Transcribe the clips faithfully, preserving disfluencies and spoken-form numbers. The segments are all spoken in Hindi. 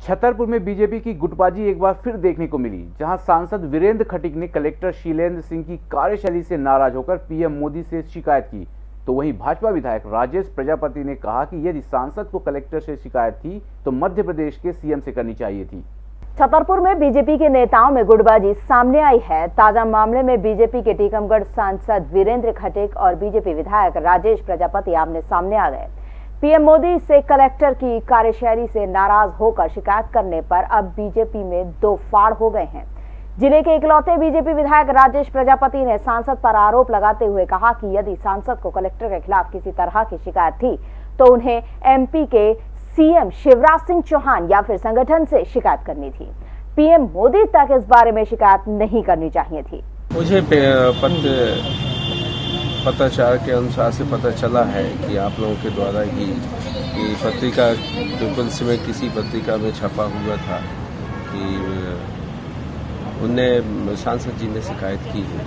छतरपुर में बीजेपी की गुटबाजी एक बार फिर देखने को मिली, जहां सांसद वीरेंद्र खटीक ने कलेक्टर शीलेंद्र सिंह की कार्यशैली से नाराज होकर पीएम मोदी से शिकायत की, तो वहीं भाजपा विधायक राजेश प्रजापति ने कहा कि यदि सांसद को कलेक्टर से शिकायत थी तो मध्य प्रदेश के सीएम से करनी चाहिए थी। छतरपुर में बीजेपी के नेताओं में गुटबाजी सामने आई है। ताजा मामले में बीजेपी के टीकमगढ़ सांसद वीरेंद्र खटीक और बीजेपी विधायक राजेश प्रजापति आमने सामने आ गए। पीएम मोदी से कलेक्टर की कार्यशैली से नाराज होकर शिकायत करने पर अब बीजेपी में दो फाड़ हो गए हैं। जिले के इकलौते बीजेपी विधायक राजेश प्रजापति ने सांसद पर आरोप लगाते हुए कहा कि यदि सांसद को कलेक्टर के खिलाफ किसी तरह की शिकायत थी तो उन्हें एमपी के सीएम शिवराज सिंह चौहान या फिर संगठन से शिकायत करनी थी। पीएम मोदी तक इस बारे में शिकायत नहीं करनी चाहिए थी। मुझे पत्राचार के अनुसार से पता चला है कि आप लोगों के द्वारा ही कि पत्रिका पीपल्स में किसी पत्रिका में छपा हुआ था कि उनने सांसद जी ने शिकायत की है।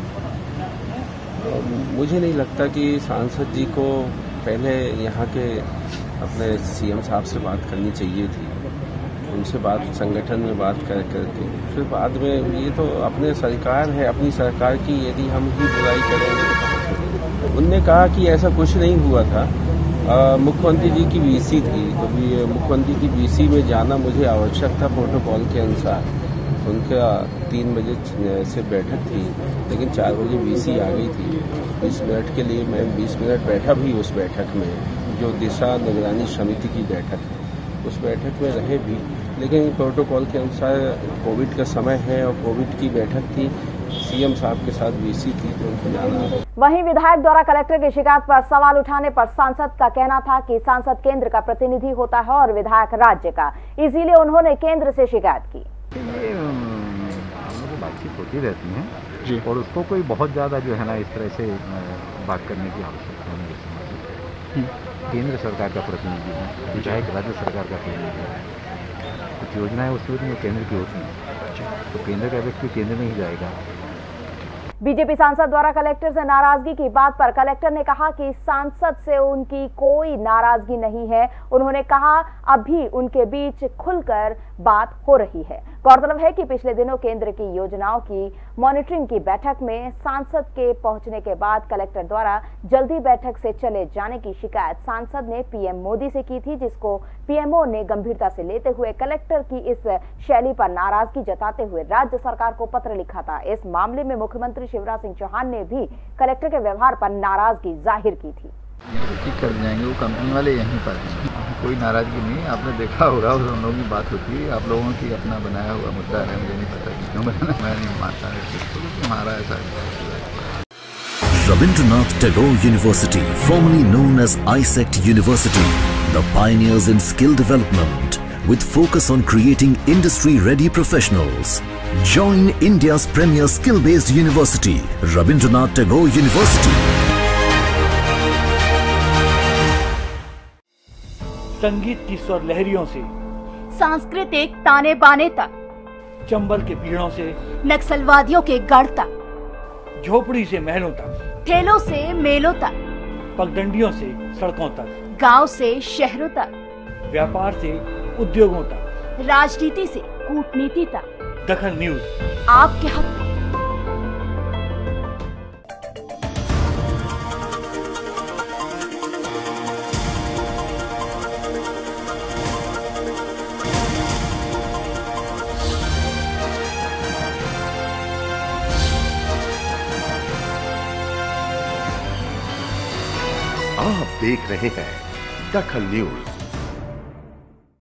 मुझे नहीं लगता कि सांसद जी को पहले यहाँ के अपने सीएम साहब से बात करनी चाहिए थी, उनसे बात संगठन में बात कर करके फिर बाद में, ये तो अपने सरकार है, अपनी सरकार की यदि हम ही बुराई करेंगे तो कहाँ करेंगे। उनने कहा कि ऐसा कुछ नहीं हुआ था, मुख्यमंत्री जी की वीसी थी, तो मुख्यमंत्री की वीसी में जाना मुझे आवश्यक था प्रोटोकॉल के अनुसार। उनका तीन बजे से बैठक थी, लेकिन चार बजे वीसी आ गई थी। बीस मिनट के लिए मैं बीस मिनट बैठा भी उस बैठक में, जो दिशा निगरानी समिति की बैठक है, उस बैठक में रहे भी, लेकिन प्रोटोकॉल के अनुसार कोविड का समय है और कोविड की बैठक थी, सीएम साहब के साथ वीसी थी, तो उनको जाना। वहीं विधायक द्वारा कलेक्टर की शिकायत पर सवाल उठाने पर सांसद का कहना था कि सांसद केंद्र का प्रतिनिधि होता है और विधायक राज्य का, इसीलिए उन्होंने केंद्र से शिकायत की। ये हम लोग बातचीत होती रहती है और उसको कोई बहुत ज्यादा जो है ना इस तरह से बात करने की आवश्यकता नहीं है। केंद्र सरकार का प्रतिनिधि है, विधायक राज्य सरकार का प्रतिनिधि है। कुछ योजनाएं उसमें जो केंद्र की होती है तो केंद्र का व्यक्ति केंद्र में ही जाएगा। बीजेपी सांसद द्वारा कलेक्टर से नाराजगी की बात पर कलेक्टर ने कहा कि सांसद से उनकी कोई नाराजगी नहीं है। उन्होंने कहा अभी उनके बीच खुलकर बात हो रही है। गौरतलब है कि पिछले दिनों केंद्र की योजनाओं की मॉनिटरिंग की बैठक में सांसद के पहुंचने के बाद कलेक्टर द्वारा जल्दी बैठक से चले जाने की शिकायत सांसद ने पीएम मोदी से की थी, जिसको पीएमओ ने गंभीरता से लेते हुए कलेक्टर की इस शैली पर नाराजगी जताते हुए राज्य सरकार को पत्र लिखा था। इस मामले में मुख्यमंत्री शिवराज सिंह चौहान ने भी कलेक्टर के व्यवहार पर नाराजगी जाहिर की थी। ठीक कर जाएंगे, वो कंपनी वाले यहीं पर हैं, कोई नाराजगी नहीं। आपने देखा होगा उन लोगों की बात होती है, आप लोगों की अपना बनाया हुआ मुद्दा है, मुझे नहीं पता कि क्यों बनाना, मैं नहीं मानता है हमारा ऐसा है। Rabindranath Tagore University, formerly known as I S E C T University, the pioneers in skill development with focus on creating industry-ready professionals. Join India's premier skill-based university, Rabindranath Tagore University. संगीत की स्वर लहरियों से सांस्कृतिक ताने बाने तक, चंबल के पीड़ों से नक्सलवादियों के गढ़ तक, झोपड़ी से महलों तक, ठेलों से मेलों तक, पगडंडियों से सड़कों तक, गांव से शहरों तक, व्यापार से उद्योगों तक, राजनीति से कूटनीति तक, दखल न्यूज आपके हक में। आप देख रहे हैं दखल न्यूज।